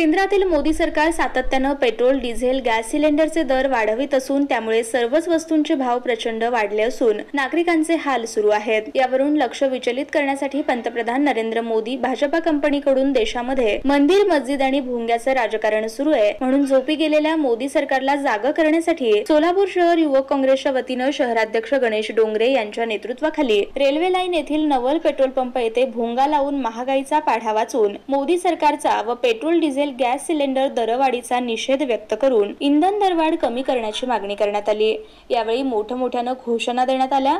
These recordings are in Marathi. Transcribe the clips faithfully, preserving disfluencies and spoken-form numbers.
केंद्रातील मोदी सरकार सातत्यानं पेट्रोल, डिझेल, गॅस सिलेंडरचे दर वाढवित असून त्यामुळे सर्वच वस्तूंचे भाव प्रचंड वाढले असून नागरिकांचे हाल सुरू आहेत। यावरून लक्ष विचलित करण्यासाठी पंतप्रधान नरेंद्र मोदी भाजपा कंपनीकडून देशामध्ये मंदिर, मस्जिद आणि भोंग्याचं राजकारण सुरू आहे, म्हणून झोपी गेलेल्या मोदी सरकारला जागा करण्यासाठी सोलापूर शहर युवक काँग्रेसच्या वतीनं शहराध्यक्ष गणेश डोंगरे यांच्या नेतृत्वाखाली रेल्वे लाईन येथील नवल पेट्रोल पंप येथे भोंगा लावून महागाईचा पाढा वाचून मोदी सरकारचा व पेट्रोल, डिझेल, गॅस सिलेंडर दरवाढीचा निषेध व्यक्त करून इंधन दरवाढ कमी करण्याची मागणी करण्यात आली। यावेळी मोठ्या मोठ्यानं घोषणा देण्यात आल्या।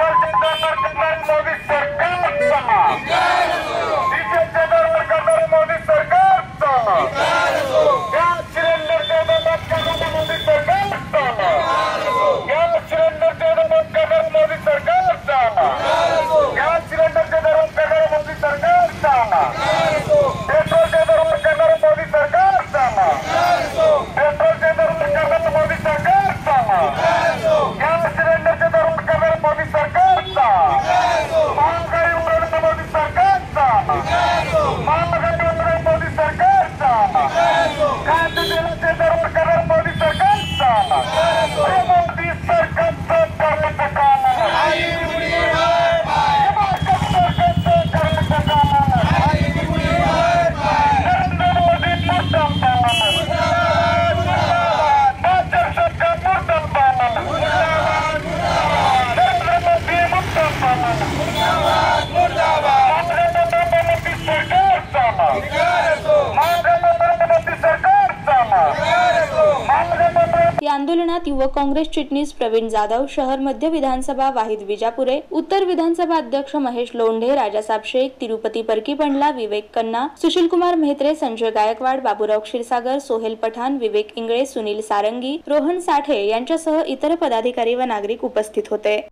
या आंदोलनात युवक काँग्रेस चिटणीस प्रवीण जाधव, शहर मध्य विधानसभा वाहिद विजापुरे, उत्तर विधानसभा अध्यक्ष महेश लोंढे, राजासाहेब शेख, तिरुपती परकी पंडला, विवेक कन्ना, सुशील कुमार मेहत्रे, संजय गायकवाड, बाबूराव क्षीरसागर, सोहेल पठाण, विवेक इंगळे, सुनील सारंगी, रोहन साठे यांच्यासह इतर पदाधिकारी व नागरिक उपस्थित होते।